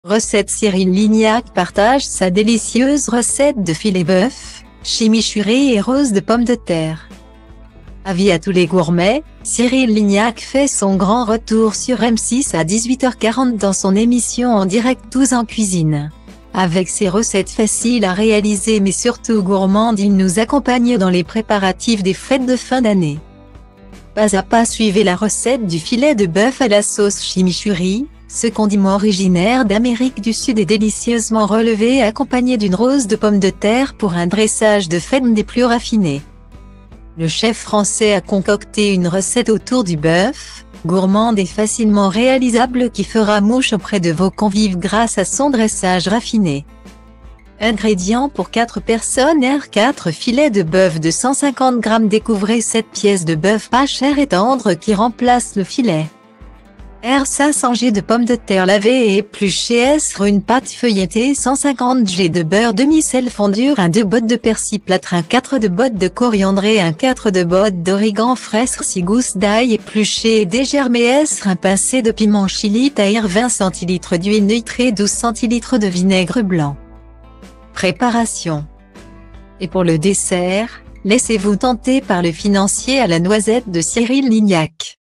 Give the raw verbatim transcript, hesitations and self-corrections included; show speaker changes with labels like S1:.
S1: Recette. Cyril Lignac partage sa délicieuse recette de filet bœuf, chimichurri et rose de pommes de terre. Avis à tous les gourmets, Cyril Lignac fait son grand retour sur M six à dix-huit heures quarante dans son émission en direct Tous en cuisine. Avec ses recettes faciles à réaliser mais surtout gourmandes, il nous accompagne dans les préparatifs des fêtes de fin d'année. Pas à pas, suivez la recette du filet de bœuf à la sauce chimichurri. Ce condiment originaire d'Amérique du Sud est délicieusement relevé, accompagné d'une rose de pommes de terre pour un dressage de fête des plus raffinés. Le chef français a concocté une recette autour du bœuf, gourmande et facilement réalisable, qui fera mouche auprès de vos convives grâce à son dressage raffiné. Ingrédients pour quatre personnes. R quatre filets de bœuf de cent cinquante grammes. Découvrez cette pièce de bœuf pas chère et tendre qui remplace le filet. R cinq cents grammes de pommes de terre lavées et épluchées. R une pâte feuilletée. cent cinquante grammes de beurre demi-sel fondu. un deux bottes de persil plâtre. un quatre de bottes de coriandre. un quatre de bottes d'origan frais. six gousses d'ail épluchées et dégermées. un pincé de piment chili taillé. vingt centilitres d'huile nitrée. douze centilitres de vinaigre blanc. Préparation. Et pour le dessert, laissez-vous tenter par le financier à la noisette de Cyril Lignac.